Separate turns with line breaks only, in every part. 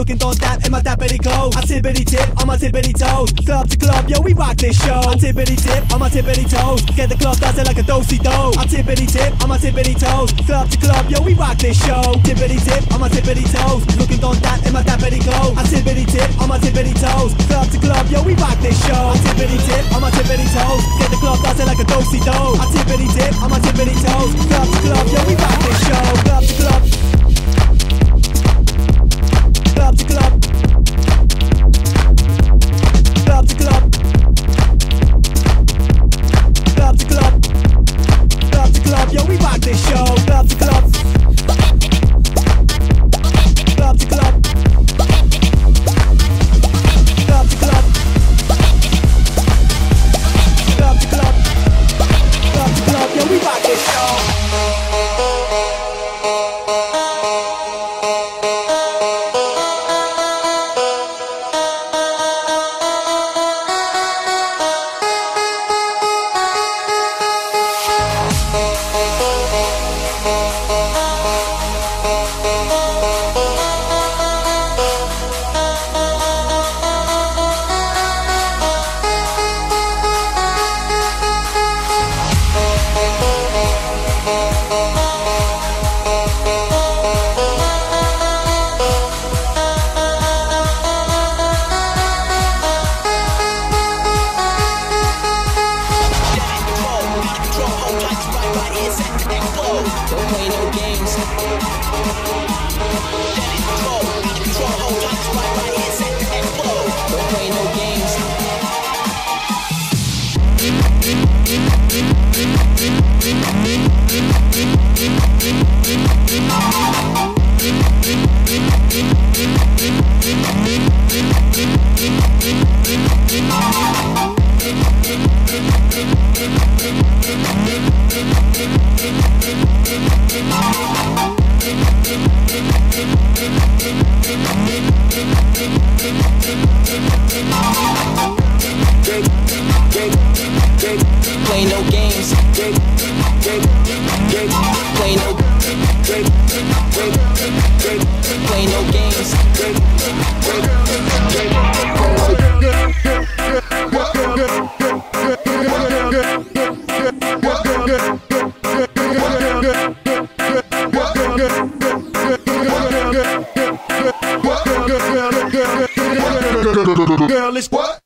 looking on that in my dappity clothes. I tippity tip on my tippity toes. Club to club, yo, we rock this show. I tippity tip on my tippity toes. Get the club dancing like a do-si-do. I tippity tip on my tippity toes. Club to club, yo, we rock this show. Tippity tip on my tippity toes. Looking on that in my dappity clothes. I tippity tip on my tippity toes. Club to club, yo, we rock this show. I tippity tip on my tippity toes. Get the club dancing like a do-si-do. I tippity tip on my tippity toes. Club to club, yo, we rock this show. Club to club. Club to club. Club to club. Club to club. Club to club, yo, we rock this show. Club to club. Club to club. Club to club. Club to club. Club to club, yo, we rock this show.
Play no games. Play no games.
Girl, it's what?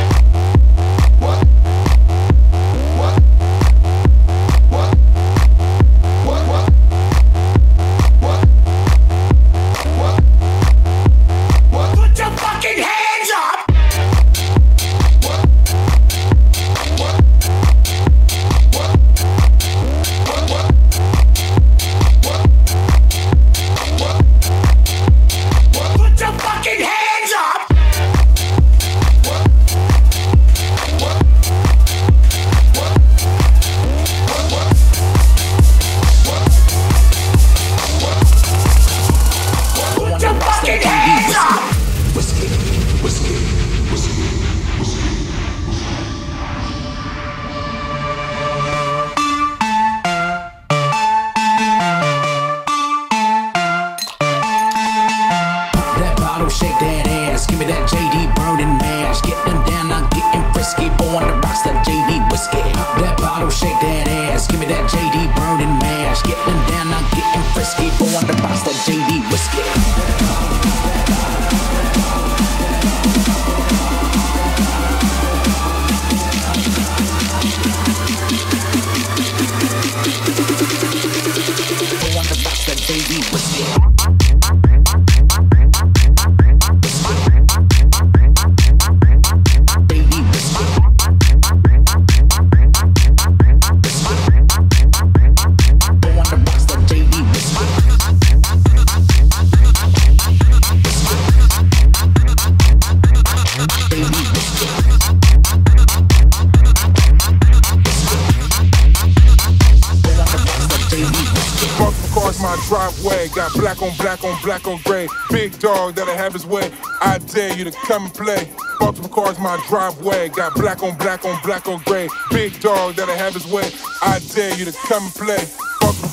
Got black on black on black on gray. Big dog that'll have his way. I dare you to come and play. Multiple cars my driveway. Got black on black on black on gray. Big dog that'll have his way. I dare you to come and play. Multiple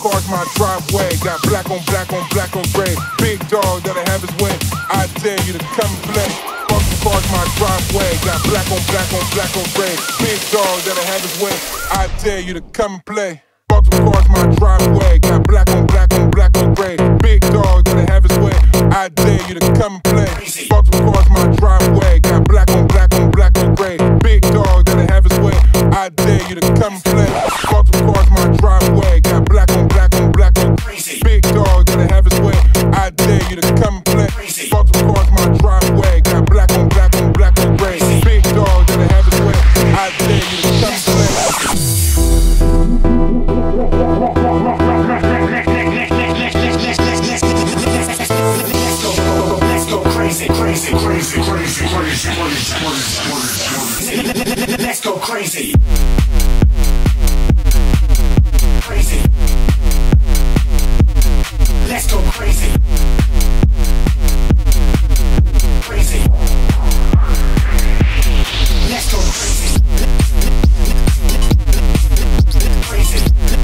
cars my driveway. Got black on black on black on gray. Big dog that'll have his way. I dare you to come and play. Multiple cars my driveway. Got black on black on black on gray. Big dog that'll have his way. I dare you to come and play. Multiple cars my driveway. Got black on black on black on gray. Big dog that'll have his way. I dare you to come and play. Multiple cars my driveway. Got black on black on black on gray. Big dog that'll have his way. I dare you to come and play. Multiple cars my driveway. Got black on black on black on crazy. Big dog that'll have his way. I dare you to come and play. Multiple cars my driveway. Got black on black on black on gray. Big dog that'll have his way. I dare you to come and play.
Let's go crazy, crazy, crazy, crazy, crazy, crazy. Let's go crazy. Crazy. Let's go crazy. Crazy. Let's go crazy. Crazy.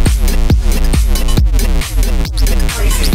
Crazy.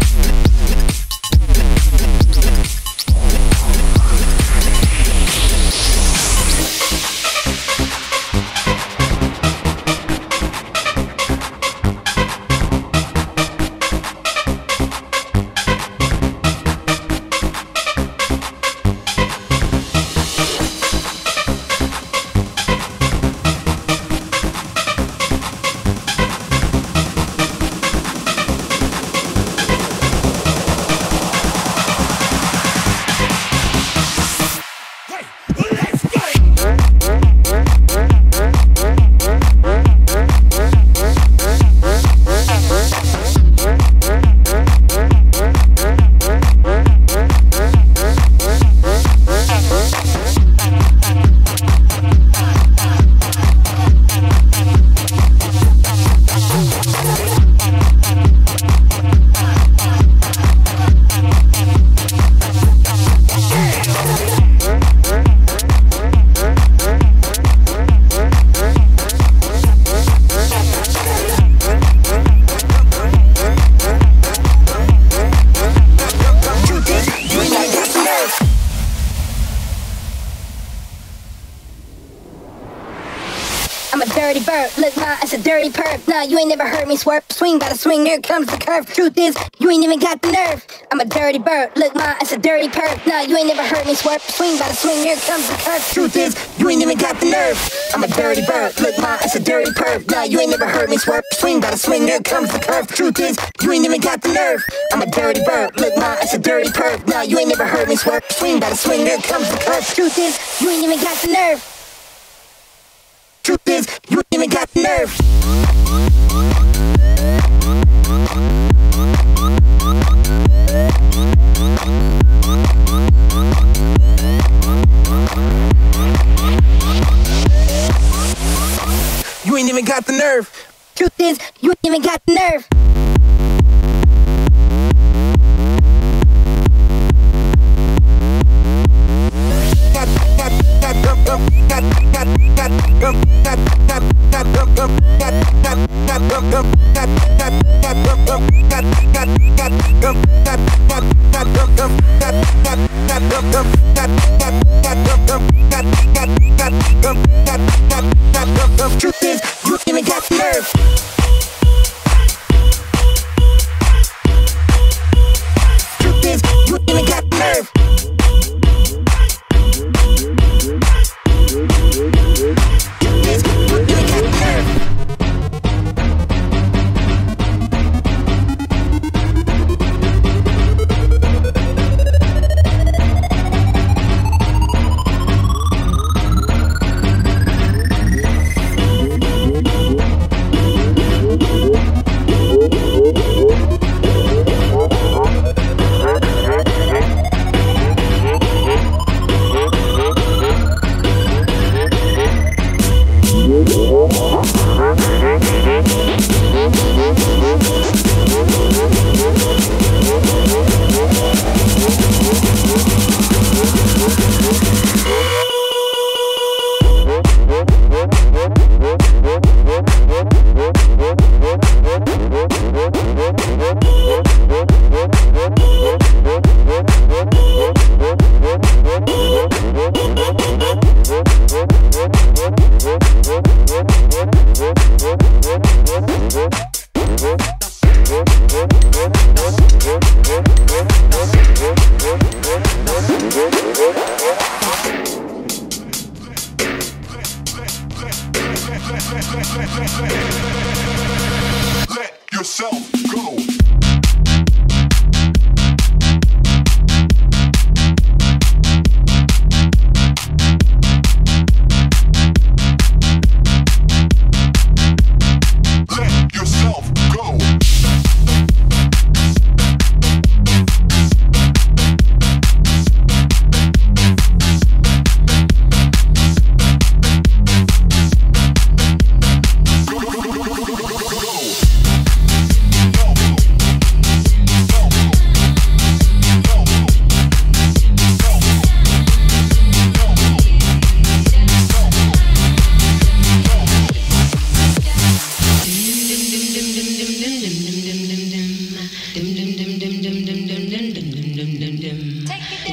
Dirty perp, nah, you ain't never heard me swerve. Swing by the swing, here comes the curve. Truth is, you ain't even got the nerve. I'm a dirty bird, look ma, it's a dirty perp. Nah, you ain't never heard me swerve. Swing by the swing, here comes the curve. Truth is, you ain't even got the nerve. I'm a dirty bird, look ma, it's a dirty perp. Nah, you ain't never heard me swerve. Swing by the swing, here comes the curve. Truth is, you ain't even got the nerve. I'm a dirty bird, look ma, it's a dirty perp. Nah, you ain't never heard me swerve. Swing by the swing, here comes the curve. Truth is, you ain't even got the nerve. Truth is, you ain't even got the nerve. You ain't even got the nerve. Truth is, you ain't even got the nerve. Truth is, you ain't even got the nerve. Truth is, you ain't even got the nerve. Truth is, you ain't even got the nerve.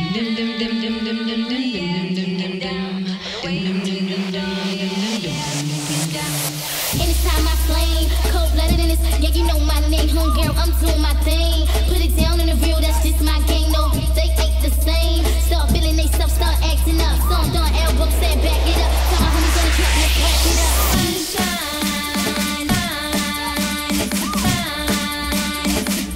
Anytime I flame, cold-blooded in this, yeah, you know my name, homegirl, I'm doing my thing. Put it down in the real, that's just my game, no, they ain't the same. Start feeling they self, start acting up. Song done, album said back it up. Tell my homies on the track, let's wrap it up. Sunshine, it's a fine, it's a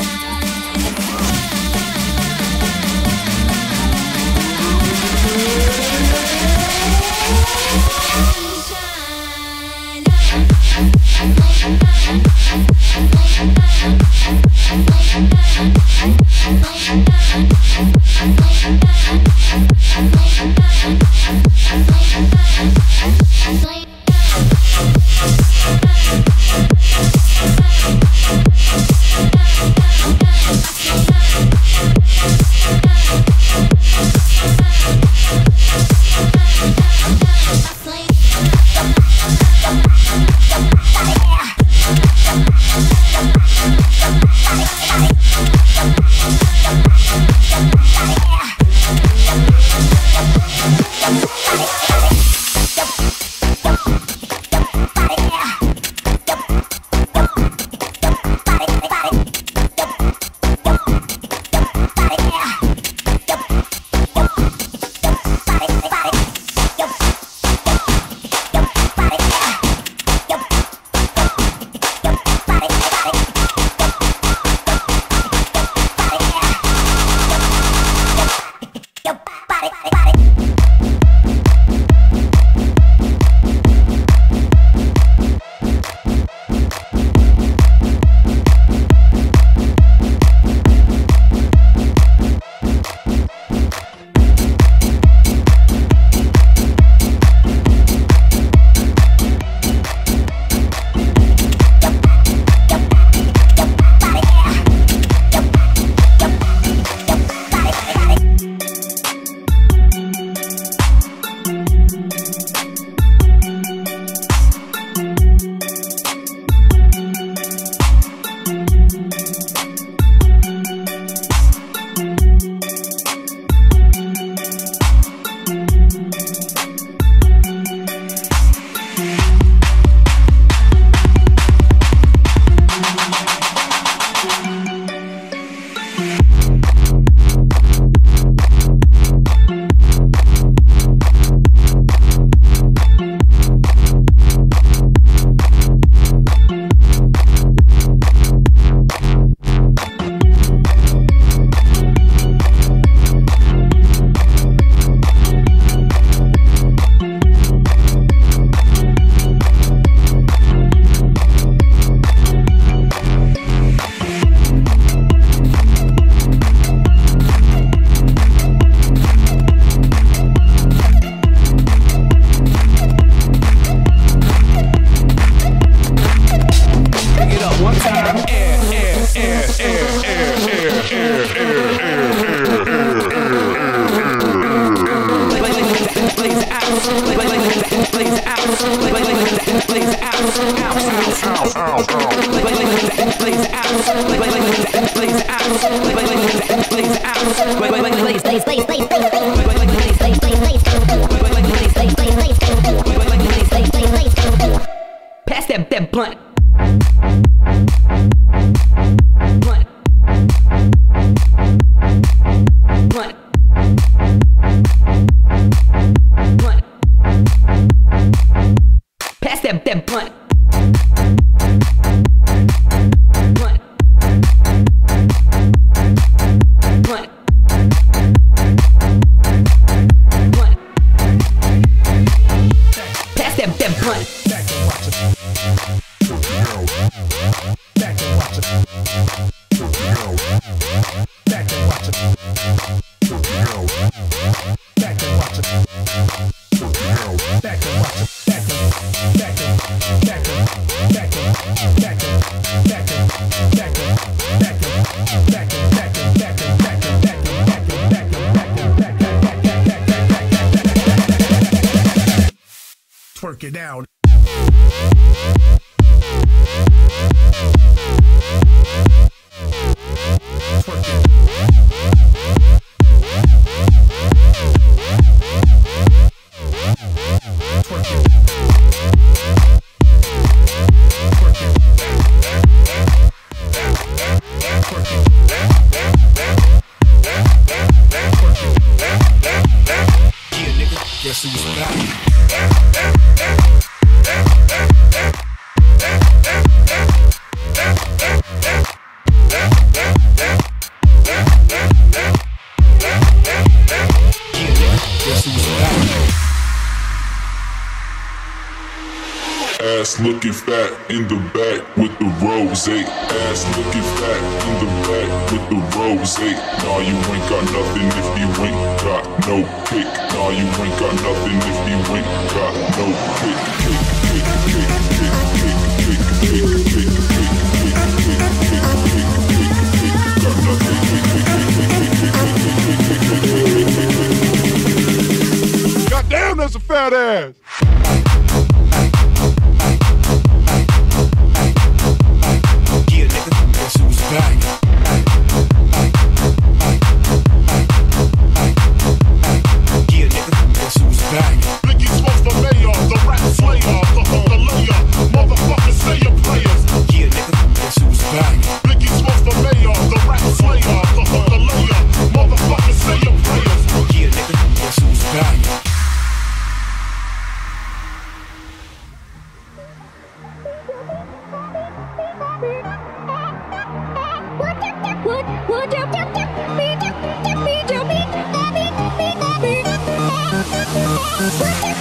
Pass that blunt. Pass that blunt.
Twerk it out. Twerk it.
Guess who's back? Guess who's back?
Ass looking fat in the back with the rose. Ass looking fat in the back with the rose. Nah, you ain't got nothing if you ain't got no kick. Nah, you ain't got nothing if you ain't got no kick.
Goddamn, that's a fat ass.
Yeah, nigga, guess who's back? Yeah, nigga, guess who's back?
Biggie Smalls the mayor, the rap slayer, the layer. Motherfuckers say your prayers.
Yeah, nigga, guess who's back?
Biggie Smalls the mayor, the rap slayer, the layer. Motherfuckers say your prayers.
Yeah, nigga, guess who's back?
What?